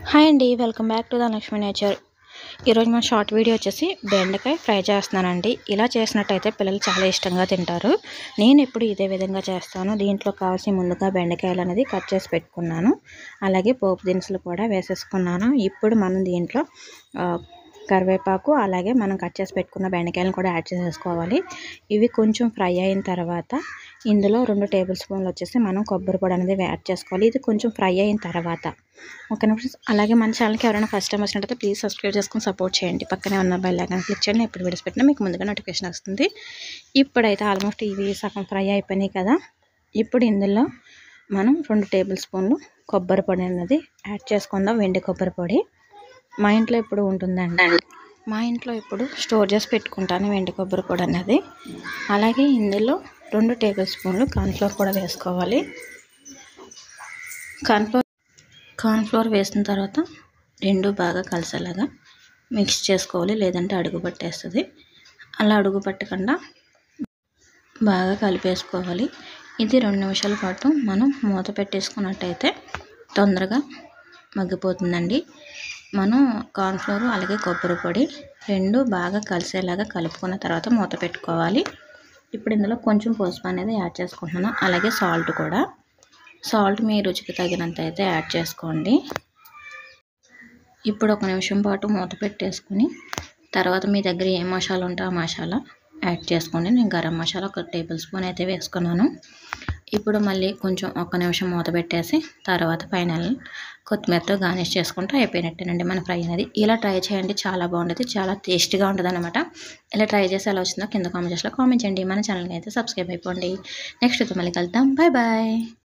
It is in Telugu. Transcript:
హాయ్ అండి, welcome back to Dhanalakshmi nature. ఈరోజు మన షార్ట్ వీడియో వచ్చేసి బెండకాయ ఫ్రై చేస్తున్నానండి. ఇలా చేసినట్టయితే పిల్లలు చాలా ఇష్టంగా తింటారు. నేను ఎప్పుడు ఇదే విధంగా చేస్తాను. దీంట్లో కావాల్సిన ముందుగా బెండకాయలు అనేది కట్ చేసి పెట్టుకున్నాను. అలాగే పోపు దినుసులు కూడా వేసేసుకున్నాను. ఇప్పుడు మనం దీంట్లో కరివేపాకు అలాగే మనం కట్ చేసి పెట్టుకున్న బెండకాయలను కూడా యాడ్ చేసేసుకోవాలి. ఇవి కొంచెం ఫ్రై అయిన తర్వాత ఇందులో 2 టేబుల్ స్పూన్లు వచ్చేసి మనం కొబ్బరి పొడి అనేది యాడ్ చేసుకోవాలి. ఇది కొంచెం ఫ్రై అయిన తర్వాత ఓకేనా ఫ్రెండ్స్. అలాగే మన ఛానల్కి ఎవరైనా ఫస్ట్ టైం వచ్చినట్టయితే ప్లీజ్ సబ్స్క్రైబ్ చేసుకొని సపోర్ట్ చేయండి. పక్కనే ఉన్న బెల్ ఐకాన్ క్లిక్ చేయండి. ఎప్పుడు వీడియోస్ పెట్టినా మీకు ముందుగా నోటిఫికేషన్ వస్తుంది. ఇప్పుడైతే ఆల్మోస్ట్ ఇవి సగం ఫ్రై అయిపోయినాయి కదా. ఇప్పుడు ఇందులో మనం 2 టేబుల్ స్పూన్లు కొబ్బరి పొడి అనేది యాడ్ చేసుకుందాం. వెండి కొబ్బరి పొడి మా ఇంట్లో ఎప్పుడు ఉంటుందండి. మా ఇంట్లో ఇప్పుడు స్టోర్ చేసి పెట్టుకుంటాను వెండి కొబ్బరి పొడి అనేది. అలాగే ఇందులో 2 టేబుల్ స్పూన్లు కార్న్ఫ్లోర్ కూడా వేసుకోవాలి. కార్న్ఫ్లోర్ వేసిన తర్వాత 2 బాగా కలిసేలాగా మిక్స్ చేసుకోవాలి, లేదంటే అడుగు పట్టేస్తుంది. అలా అడుగు పట్టకుండా బాగా కలిపేసుకోవాలి. ఇది 2 నిమిషాల పాటు మనం మూత పెట్టేసుకున్నట్టయితే తొందరగా మగ్గిపోతుందండి. మనం కార్న్ఫ్లోర్ అలాగే కొబ్బరి పొడి 2 బాగా కలిసేలాగా కలుపుకున్న తర్వాత మూత పెట్టుకోవాలి. ఇప్పుడు ఇందులో కొంచెం పసుపు అనేది యాడ్ చేసుకుంటున్నాను. అలాగే సాల్ట్ మీ రుచికి తగినంత అయితే యాడ్ చేసుకోండి. ఇప్పుడు 1 నిమిషం పాటు మూత పెట్టేసుకుని తర్వాత మీ దగ్గర ఏ మసాలా ఉంటే ఆ మసాలా యాడ్ చేసుకోండి. నేను గరం మసాలా 1 టేబుల్ స్పూన్ అయితే వేసుకున్నాను. ఇప్పుడు మళ్ళీ కొంచెం 1 నిమిషం మూత పెట్టేసి తర్వాత ఫైనల్ కొత్తిమీరతో గార్నిష్ చేసుకుంటే అయిపోయినట్టేనండి మన ఫ్రై అనేది. ఇలా ట్రై చేయండి, చాలా బాగుంటుంది, చాలా టేస్టీగా ఉంటుంది అనమాట. ఇలా ట్రై చేసి ఎలా వచ్చిందో కింద కామెంట్ చేయండి. మన ఛానల్కి అయితే సబ్స్క్రైబ్ అయిపోండి. నెక్స్ట్ అయితే మళ్ళీ కలుద్దాం. Bye bye.